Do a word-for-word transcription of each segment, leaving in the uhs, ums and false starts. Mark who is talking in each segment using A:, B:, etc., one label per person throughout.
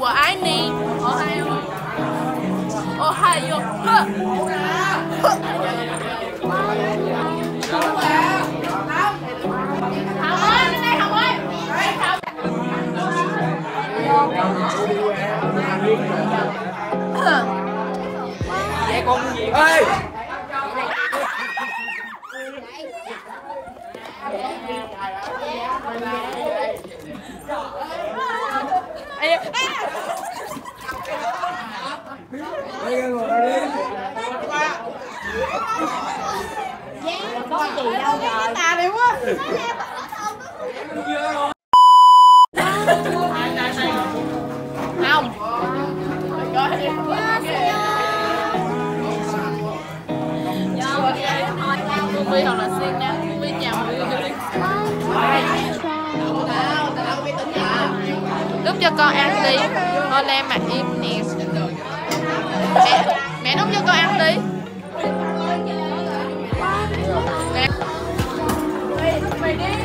A: Ohio. Ohio. Ohio. Hồng ơi, bên đây Hồng ơi.
B: Vậy con gì? Ê!
C: Có gì đâu rồi.
A: Tà đi quá. Không. Movie hoặc là xuyên nha, movie chào Lúc cho con ăn đi. Thôi em mặc im nè. Mẹ, mẹ nấu cho con ăn đi. Mẹ. Mày đi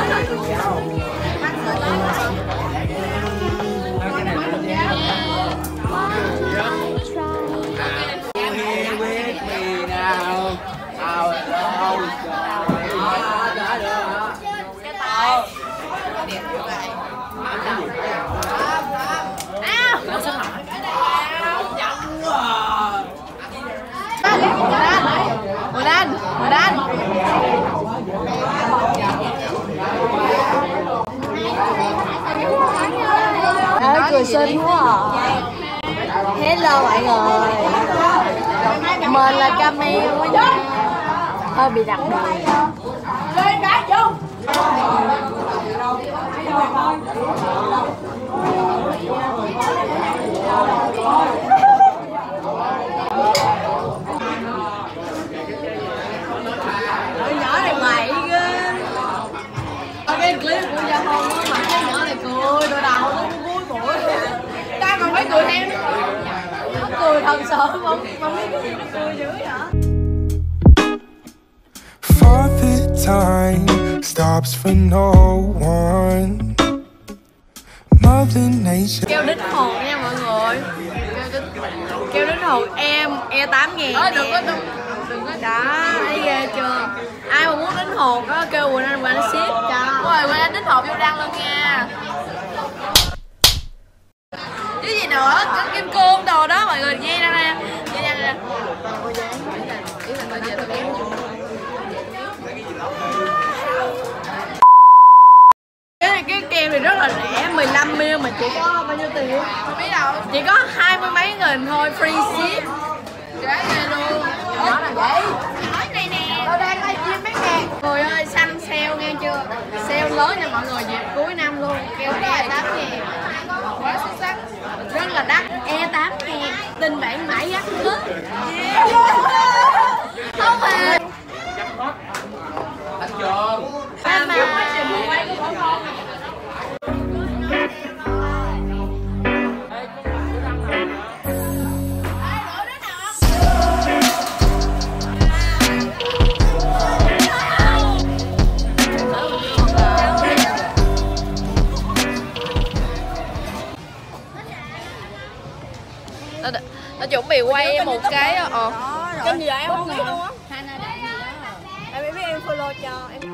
A: Mùa Đan, Mùa Đan.
C: Ê, cười xinh quá à. Hello mọi người. Mình là Camille quá nha. Hơi bị đặc biệt.
A: Lên đá vô.
C: Nhỏ này mày ghê. Cái clip của Gia Hân á, mà cái nhỏ này cười, đồ đầu nó vui buổi.
A: Ta mà phải cười theo.
C: Nó cười thật sự, không không biết cái gì nó cười dữ vậy.
D: For the time stops for no one. Mother Nature.
C: Kêu đính hồn nha mọi người. Kêu đính, kêu đính hồn em e tám ngàn
A: Ơ
C: nè.
A: đừng có đừng, đừng có
C: Đó, thấy ghê chưa? Ai mà muốn đính hồn đó kêu Quỳnh Anh Quỳnh Anh ship cho.
A: rồi quay anh đính hộp vô đăng luôn nha. Chứ gì nữa, cái kim cương đồ đó mọi người nghe ra nè. Nghe ra nè. Ý là tôi về tôi ghém vô.
C: Cái này cái kem này rất là rẻ, mười lăm mi li lít mà chỉ có bao nhiêu tiền?
A: Không biết đâu.
C: Chỉ có hai mươi mấy nghìn thôi, free ship.
A: Giá ghê luôn.
C: Đó là vậy.
A: Nói này nè.
C: Tôi đang livestream mấy ngàn. Người ơi, săn sale nghe chưa? Sale lớn nha mọi người, dịp cuối năm luôn. Kêu e tám ngàn.
A: Quá xuất sắc.
C: Rất là đắt. e tám ngàn. Tình bạn mãi gắt hết. Không hề.
B: Anh Trường.
C: Em mà.
A: Nó chuẩn bị quay một cái ờ
C: Kênh gì vậy em không biết luôn á. Em biết em follow cho em.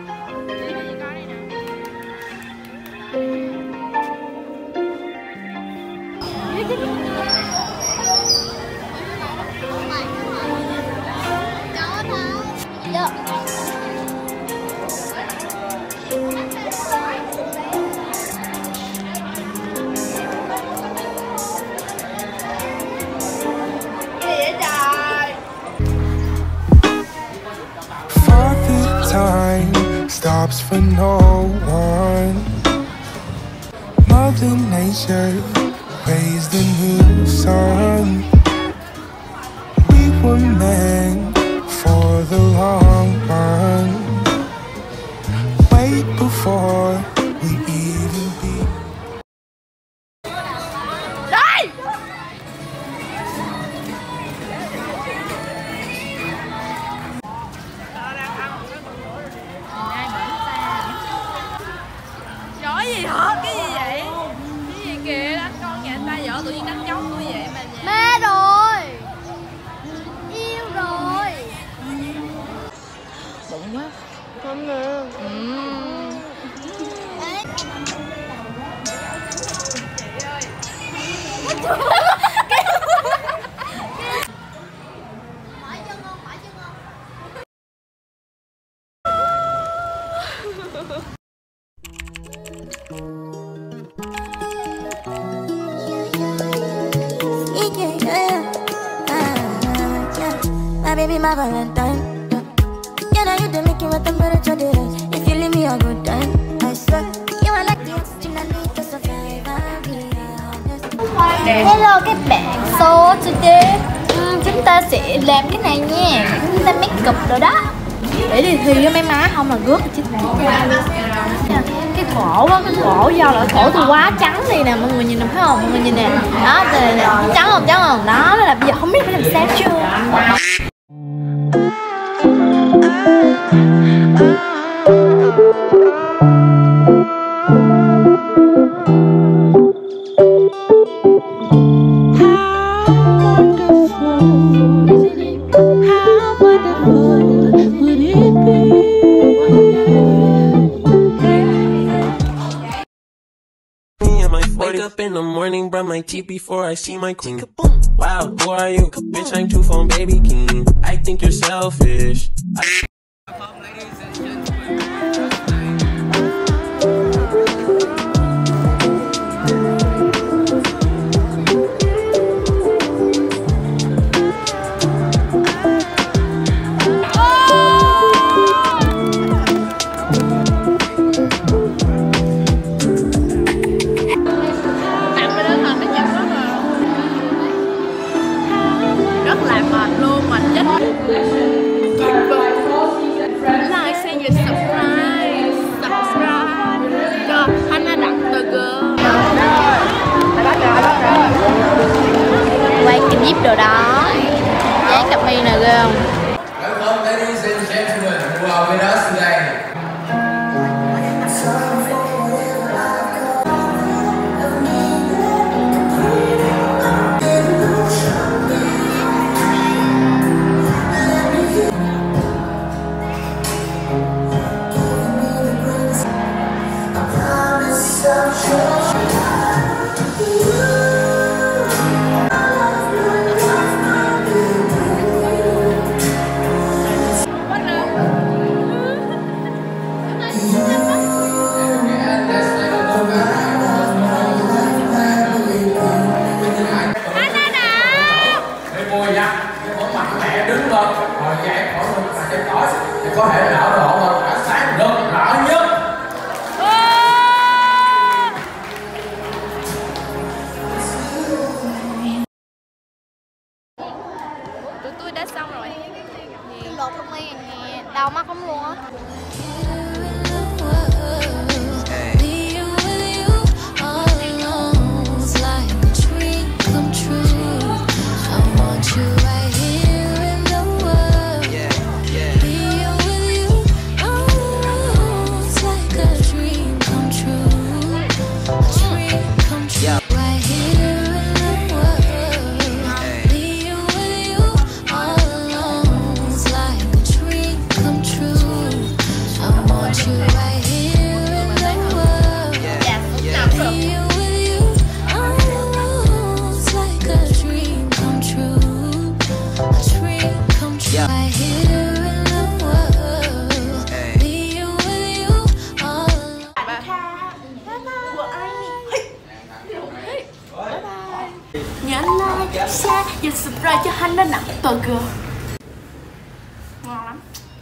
D: For the time stops for no one. Mother Nature raised the new sun. We were meant for the long run. Wait before we even be.
A: Giỏi gì hả? Cái gì vậy? Cái gì kìa, đánh con nhà người ta vợ tụi
E: My baby, my Valentine. You know you do make it with temperature days. If you leave me a good time, I swear you are like the oxygen I need to survive. I'll be honest.
C: Hello các bạn, so today um, chúng ta sẽ làm cái này nha. Chúng ta make up rồi đó. Để đi thi với mấy má không là rớt chứ. Cái cổ á, cái cổ do là cổ tôi quá trắng đi nè, mọi người nhìn được thấy không? Mọi người nhìn nè. Đó, đây nè, trắng không, trắng không? Đó, là bây giờ không biết phải làm sao chưa.
F: Wake up in the morning, brush my teeth before I see my queen. Wow, who are you? Bitch, I'm too phone baby king. I think you're selfish. I
A: like, share, subscribe, subscribe cho Hana Đặt Burger.
C: Quay clip đồ đó. Dán cặp mi nè ghê không?
B: Welcome ladies and gentlemen who are with us today. Có thể đảo độ mà cả sáng rất rõ nhất.
A: Tụi tôi đã xong rồi.
C: Lột không yên nè, đau mắt không luôn á.
A: Nhớ like, share và subscribe cho Hana Đặt Burger. Ngon lắm.